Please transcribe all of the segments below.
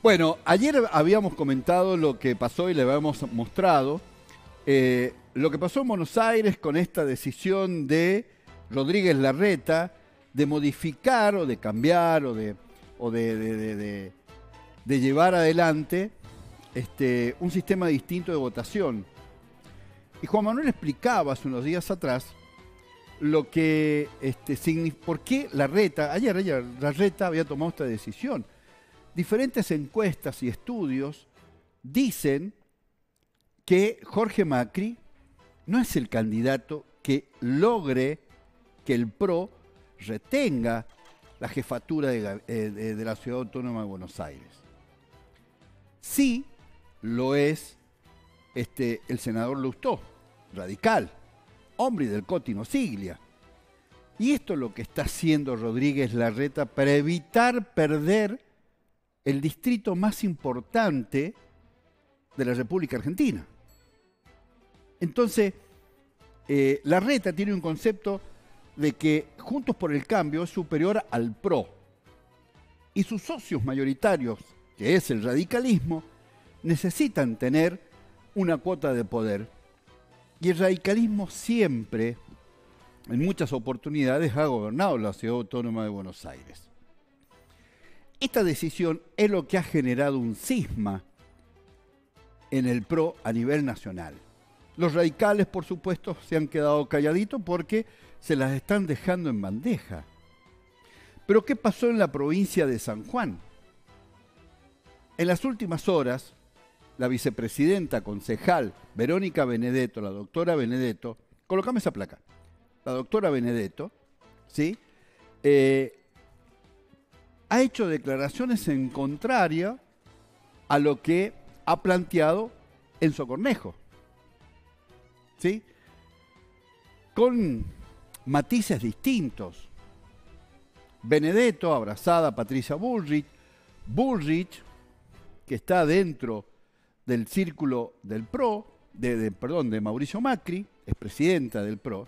Bueno, ayer habíamos comentado lo que pasó y le habíamos mostrado lo que pasó en Buenos Aires con esta decisión de Rodríguez Larreta de modificar o de cambiar o de llevar adelante un sistema distinto de votación. Y Juan Manuel explicaba hace unos días atrás lo que por qué ayer Larreta había tomado esta decisión. Diferentes encuestas y estudios dicen que Jorge Macri no es el candidato que logre que el PRO retenga la jefatura de la Ciudad Autónoma de Buenos Aires. Sí lo es el senador Lustó, radical, hombre del Cotino Siglia. Y esto es lo que está haciendo Rodríguez Larreta para evitar perder el distrito más importante de la República Argentina. Entonces, Larreta tiene un concepto de que Juntos por el Cambio es superior al PRO. Y sus socios mayoritarios, que es el radicalismo, necesitan tener una cuota de poder. Y el radicalismo siempre, en muchas oportunidades, ha gobernado la Ciudad Autónoma de Buenos Aires. Esta decisión es lo que ha generado un cisma en el PRO a nivel nacional. Los radicales, por supuesto, se han quedado calladitos porque se las están dejando en bandeja. Pero ¿qué pasó en la provincia de San Juan? En las últimas horas, la vicepresidenta concejal Verónica Benedetto, la doctora Benedetto, colocame esa placa, la doctora Benedetto, ¿sí? Ha hecho declaraciones en contraria a lo que ha planteado Enzo Cornejo, ¿sí? Con matices distintos. Benedetto abrazada a Patricia Bullrich, que está dentro del círculo del PRO, de Mauricio Macri, es presidenta del PRO,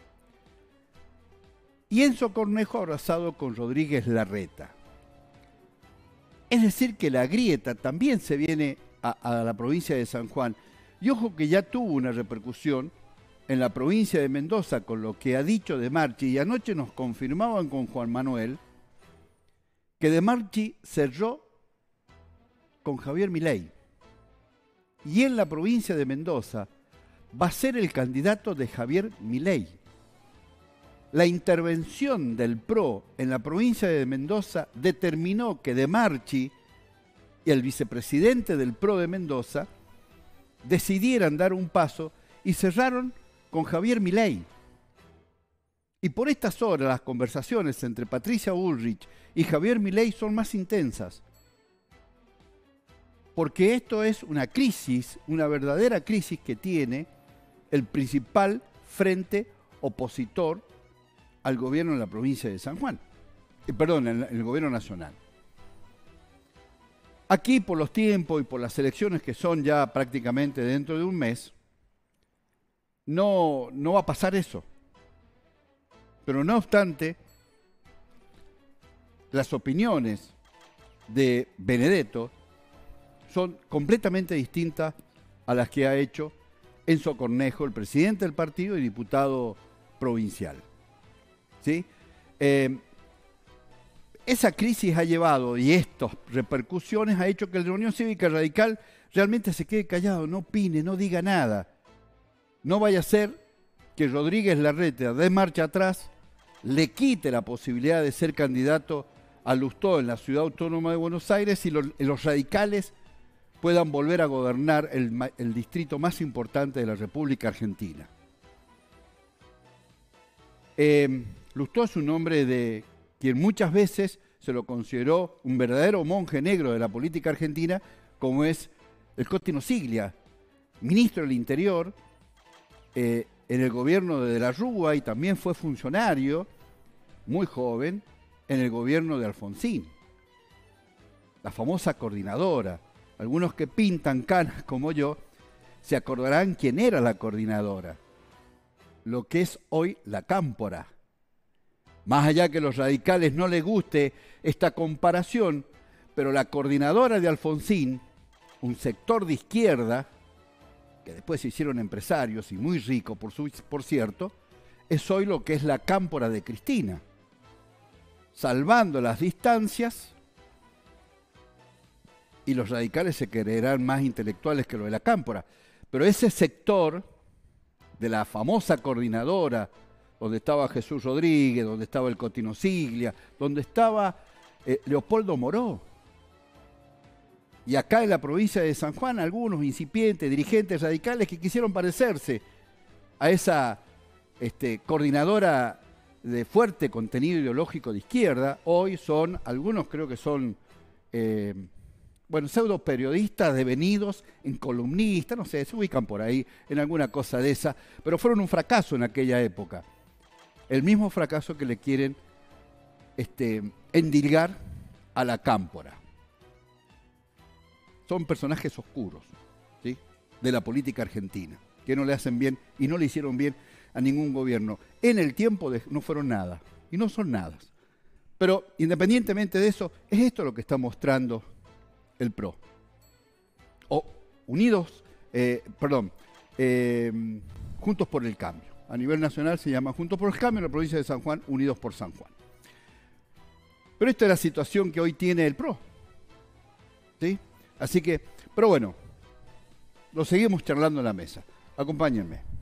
y Enzo Cornejo abrazado con Rodríguez Larreta. Es decir, que la grieta también se viene a la provincia de San Juan. Y ojo que ya tuvo una repercusión en la provincia de Mendoza con lo que ha dicho De Marchi. Y anoche nos confirmaban con Juan Manuel que De Marchi cerró con Javier Milei. Y en la provincia de Mendoza va a ser el candidato de Javier Milei. La intervención del PRO en la provincia de Mendoza determinó que De Marchi y el vicepresidente del PRO de Mendoza decidieran dar un paso y cerraron con Javier Milei. Y por estas horas las conversaciones entre Patricia Bullrich y Javier Milei son más intensas. Porque esto es una crisis, una verdadera crisis que tiene el principal frente opositor al gobierno en la provincia de San Juan. En el gobierno nacional. Aquí, por los tiempos y por las elecciones que son ya prácticamente dentro de un mes, no va a pasar eso. Pero no obstante, las opiniones de Benedetto son completamente distintas a las que ha hecho Enzo Cornejo, el presidente del partido y diputado provincial. ¿Sí? Esa crisis ha llevado, y estas repercusiones ha hecho que la Unión Cívica Radical realmente se quede callado, no opine, no diga nada. No vaya a ser que Rodríguez Larreta dé marcha atrás, le quite la posibilidad de ser candidato a Lustó en la Ciudad Autónoma de Buenos Aires y los radicales puedan volver a gobernar el distrito más importante de la República Argentina. Lustó es un hombre de quien muchas veces se lo consideró un verdadero monje negro de la política argentina, como es el Cotino Siglia, ministro del Interior en el gobierno de la Rúa y también fue funcionario, muy joven, en el gobierno de Alfonsín. La famosa coordinadora. Algunos que pintan canas como yo se acordarán quién era la coordinadora. Lo que es hoy la Cámpora. Más allá que a los radicales no les guste esta comparación, Pero la coordinadora de Alfonsín, un sector de izquierda, que después se hicieron empresarios y muy ricos, por cierto, es hoy lo que es la cámpora de Cristina. Salvando las distancias, y los radicales se creerán más intelectuales que lo de la cámpora. Pero ese sector de la famosa coordinadora, donde estaba Jesús Rodríguez, donde estaba el Cotino Siglia, donde estaba Leopoldo Moró. Y acá en la provincia de San Juan, algunos incipientes dirigentes radicales que quisieron parecerse a esa coordinadora de fuerte contenido ideológico de izquierda, hoy son, algunos creo que son, pseudo periodistas devenidos en columnistas, no sé, se ubican por ahí en alguna cosa de esa, pero fueron un fracaso en aquella época. El mismo fracaso que le quieren endilgar a la cámpora. Son personajes oscuros, ¿sí?, de la política argentina, que no le hacen bien y no le hicieron bien a ningún gobierno. En el tiempo no fueron nada, y no son nada. Pero independientemente de eso, es esto lo que está mostrando el PRO. O Juntos por el Cambio. A nivel nacional se llama Juntos por el Cambio, en la provincia de San Juan, Unidos por San Juan. Pero esta es la situación que hoy tiene el PRO, ¿sí? Así que, pero bueno, lo seguimos charlando en la mesa. Acompáñenme.